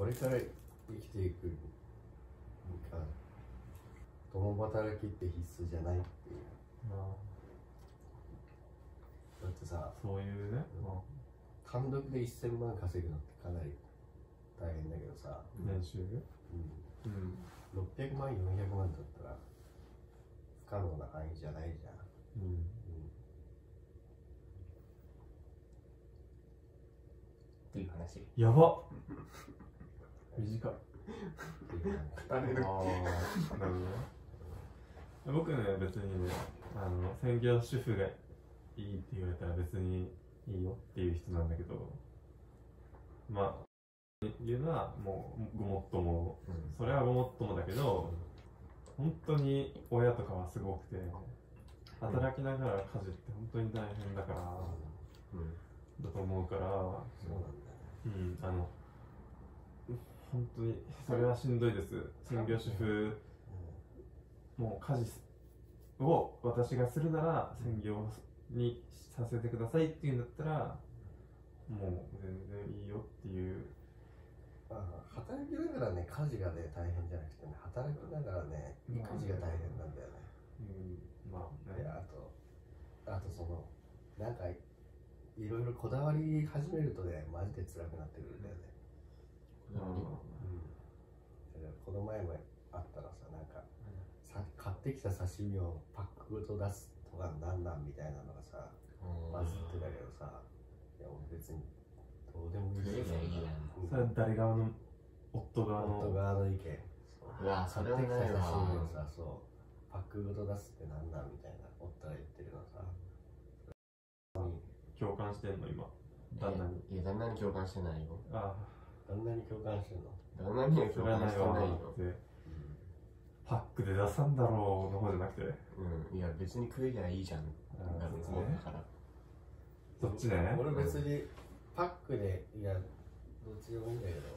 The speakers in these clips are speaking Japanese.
れから生きていくにか共働きって必須じゃないっていう。だってさ、 そういうね、 単独で1000万稼ぐのってかなり大変だけどさ、 年収、 600万400万だったら不可能な範囲じゃないじゃん。 っていう話。 やばっ短い。 なるほどね。 僕ね、別にね、専業主婦がいいって言われたら別にいいよっていう人なんだけど、まあ言うのはもうごもっとも、それはごもっともだけど、本当に親とかはすごくて、働きながら家事って本当に大変だから、だと思うから、本当にそれはしんどいです。専業主婦もう家事を私がするなら専業にさせてくださいっていうんだったらもう全然いいよっていう。 働きながらね、家事がね大変じゃなくてね、働きながらね育児が大変なんだよね。 まあね、 あとそのなんかいろいろこだわり始めるとね、マジで辛くなってくるんだよね。この前もあったらさ、なんか買ってきた刺身をパックごと出すとかなんなんみたいなのがさ、バズってたけどさ、いや俺別にどうでもいいし、 それは誰側の？夫側の意見。 うわ、それはないわ。 買ってきた刺身をさ、そうパックごと出すってなんなんみたいな夫が言ってるのさ、 共感してんの今旦那に？ いや、旦那に共感してないよ。 旦那に共感してんの？ 旦那には共感してないよ。 パックで出さんだろうの方じゃなくて、 いや別に食えりゃいいじゃん。だからそっちね。 俺別にパックで、いやどっちでもいいんだけど、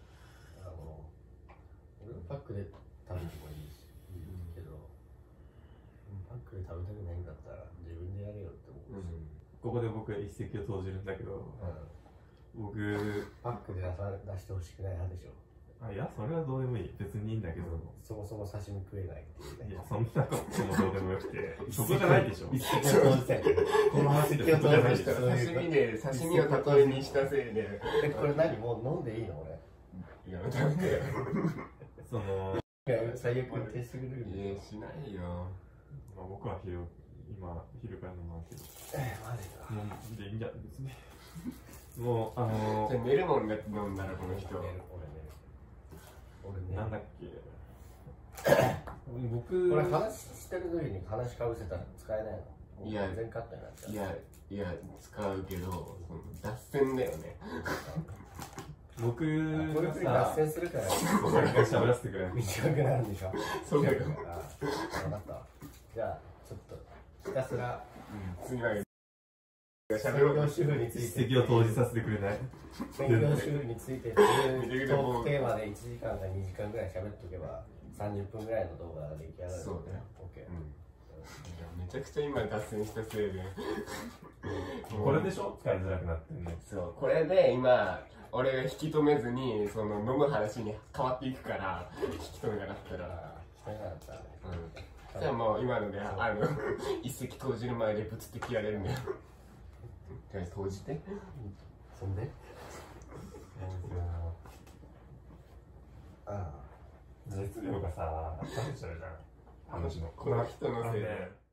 俺はパックで食べてもいいし、けどパックで食べたくないんだったら自分でやれよって思うし、 ここで僕は一石を投じるんだけど、僕パックで出してほしくない派でしょ。 いや、それはどうでもいい、別にいいんだけど、 そもそも刺身食えないっていうね。 いや、そんなこともどうでもよくて、そこじゃないでしょ。 一石を投じたい。 この話でそこじゃないでしょ。 刺身を例えにしたせいで。 これ何、もう飲んでいいの俺？ いや、ダメだよ。 最悪に徹してくれるんでしないよ。 僕は昼から飲まんけど。 マジか。 もうでいいんじゃん、別に。もうじゃあ寝るもんだって飲んだらこの人。 俺ね。 なんだっけ。 これ話してる時に話かぶせたら使えないの？ いや、 全カットになっちゃう。 いや、使うけど、脱線だよね。 僕こういうふうに脱線するから喋らせてくれ。 短くなるんでしょ。 そうだよ。 分かった。じゃあちょっとひたすら次は専業主婦について一石を投じさせてくれない？ 専業主婦についてトークテーマで1時間か2時間ぐらい喋っとけば30分ぐらいの動画が出来上がる。 そうだよ。 OK。 めちゃくちゃ今脱線したせいでこれでしょ？使いづらくなってんの。 そう、これで今俺が引き止めずにその飲む話に変わっていくから引き止めなかったらじゃあもう今ので一石投じる前でぶつって切られるんだよ。じゃあ投じて。 そんで熱量がさ、冷めちゃうじゃん、話の。 この人のせいで。